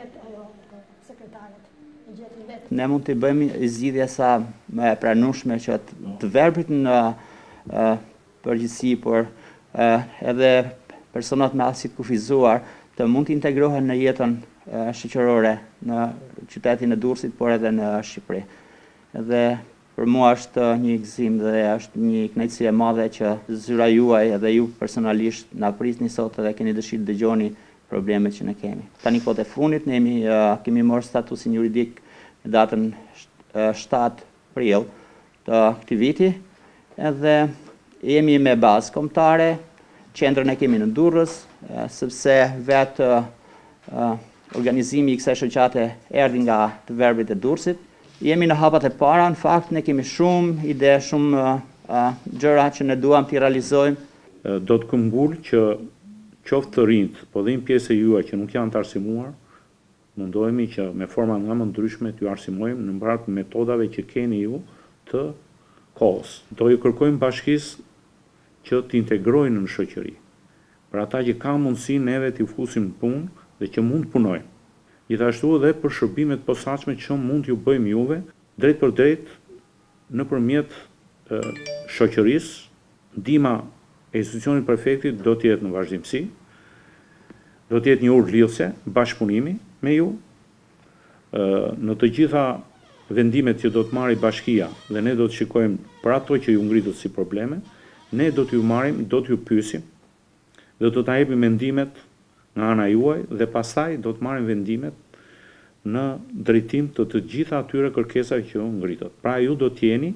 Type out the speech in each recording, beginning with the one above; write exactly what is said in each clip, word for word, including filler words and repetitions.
vetë ajo sekretarët. Ne mund të bëjmë zgjidhje sa më e pranueshme që të verbrit në uh, përgjithësi, por uh, edhe personat me aftësi të kufizuar të mund të integrohen në jetën uh, shoqërore në qytetin e Durrësit, por edhe në Shqipëri. Dhe për mua është një gëzim dhe është një kënaqësi e madhe që zyra juaj edhe ju personalisht na prisni sot dhe keni dëshirë të dëgjoni problemet që ne kemi. Tani kohët e fundit ne jemi, uh, kemi marrë statusin juridik në datën shtatë prill të këtij viti, edhe jemi me bazë kombëtare, qendrën e kemi në Durrës, uh, sepse vetë uh, organizimi i kësaj shoqate erdhi nga të verbrit e Durrësit. Jemi në hapat e para, në fakt ne kemi shumë ide, shumë uh, uh, gjëra që ne duam t'i realizojmë. Do të këmbgul që qoftë të rinjt, po dhe një pjesë e juaj që nuk janë të arsimuar, mundohemi që me forma nga më ndryshme t'ju arsimojmë në mbarë metodave që keni ju të kohës. Do ju kërkojmë bashkisë që t'integrojnë në shoqëri. Për ata që ka mundësi neve t'i fusim në punë dhe që mund të punojnë. Gjithashtu edhe për shërbimet posaçme që mund t'ju bëjmë juve, drejt për drejt nëpërmjet e, shoqërisë, ndihma e institucionit prefektit do të jetë në vazhdimsi, do të jetë një urë lidhëse, bashkëpunimi me ju, në të gjitha vendimet që do të marrë bashkia dhe ne do të shikojmë për ato që ju ngritët si probleme, ne do t'ju marrim, do t'ju pyesim, dhe do t'a jepim mendimet nga ana juaj dhe pastaj do të marrim vendimet në drejtim të të gjitha atyre kërkesave që ju ngritët. Pra ju do t'jeni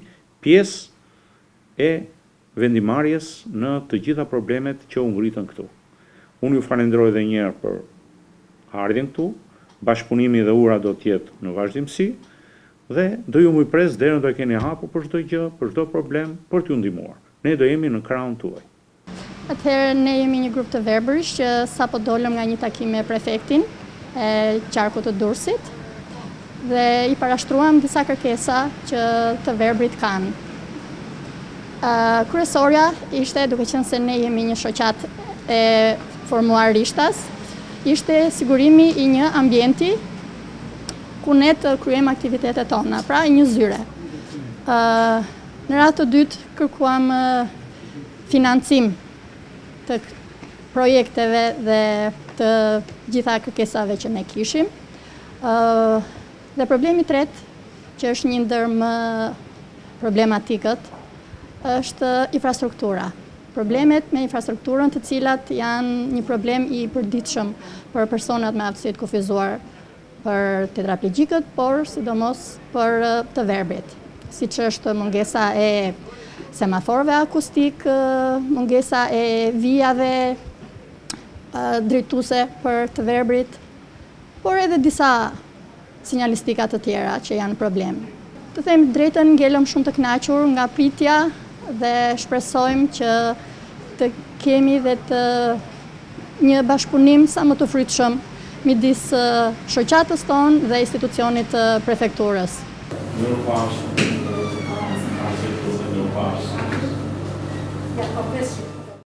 pjesë e vendimarrjes në të gjitha problemet që u ngritën këtu. Unë ju falenderoj edhe një herë për ardhjen këtu, bashkëpunimi dhe ura do të jetë në vazhdimsi dhe do ju mujpres derën do e keni hapur për çdo gjë, për çdo problem, për t'ju ndihmuar. Ne do jemi në krahun tuaj. Atëherë ne jemi një grup të verbërish që sapo dolëm nga një takim me prefektin e qarkut të Durrësit dhe i parashtruam disa kërkesa që të verbrit kanë. Uh, Kryesorja ishte, duke qenë se ne jemi një shoqat e formuar rishtas, ishte sigurimi i një ambienti ku ne të kryejmë aktivitetet tona, pra një zyre. Uh, në radhë të dytë kërkuam uh, financim të projekteve dhe të gjitha kërkesave që ne kishim. Uh, dhe problemi i tretë, që është një ndër më problematikët, është infrastruktura. Problemet me infrastrukturën të cilat janë një problem i përditshëm për personat me aftësi të kufizuar, për tetraplegjikët, por sidomos për të verbrit, siç është mungesa e semaforëve akustik, mungesa e vijave drejtuese për të verbrit, por edhe disa sinjalistika të tjera që janë problem. Të them drejtën, ngelëm shumë të kënaqur nga pritja dhe shpresojmë që të kemi dhe të një bashkëpunim sa më të frytshëm midis shoqatës tonë dhe institucionit të prefekturës. Mirupafshim. Ja, po,